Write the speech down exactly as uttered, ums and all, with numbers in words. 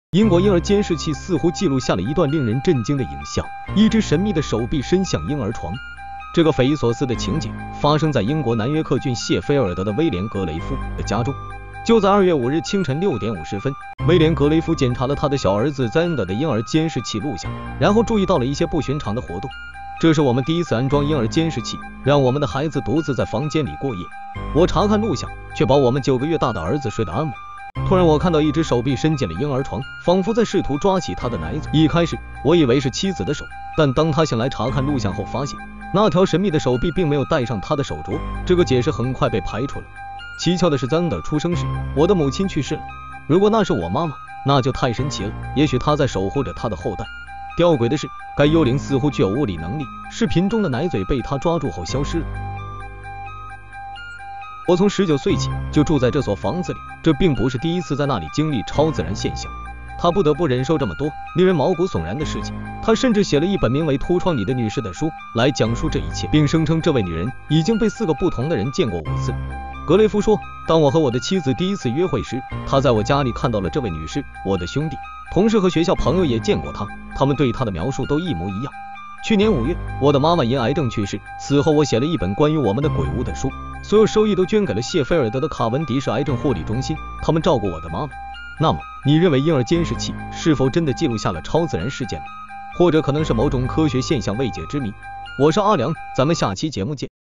英国婴儿监视器似乎记录下了一段令人震惊的影像，一只神秘的手臂伸向婴儿床。这个匪夷所思的情景发生在英国南约克郡谢菲尔德的威廉·格雷夫的家中。就在二月五日清晨六点五十分，威廉·格雷夫检查了他的小儿子在恩德的婴儿监视器录像，然后注意到了一些不寻常的活动。这是我们第一次安装婴儿监视器，让我们的孩子独自在房间里过夜。我查看录像，确保我们九个月大的儿子睡得安稳。突然，我看到一只手臂伸进了婴儿床，仿佛在试图抓起他的奶嘴。一开始，我以为是妻子的手，但当他醒来查看录像后，发现那条神秘的手臂并没有戴上他的手镯。这个解释很快被排除了。蹊跷的是，在恩德出生时，我的母亲去世了。如果那是我妈妈，那就太神奇了，也许她在守护着她的后代。吊诡的是，该幽灵似乎具有物理能力，视频中的奶嘴被他抓住后消失了。我从十九岁起就住在这所房子里，这并不是第一次在那里经历超自然现象。他不得不忍受这么多令人毛骨悚然的事情。他甚至写了一本名为《凸窗里的女士》的书来讲述这一切，并声称这位女人已经被四个不同的人见过五次。格雷夫说，当我和我的妻子第一次约会时，他在我家里看到了这位女士。我的兄弟、同事和学校朋友也见过她，他们对她的描述都一模一样。去年五月，我的妈妈因癌症去世，此后我写了一本关于我们的鬼屋的书，所有收益都捐给了谢菲尔德的卡文迪氏癌症护理中心，他们照顾我的妈妈。那么，你认为婴儿监视器是否真的记录下了超自然事件呢？或者可能是某种科学现象未解之谜？我是阿良，咱们下期节目见。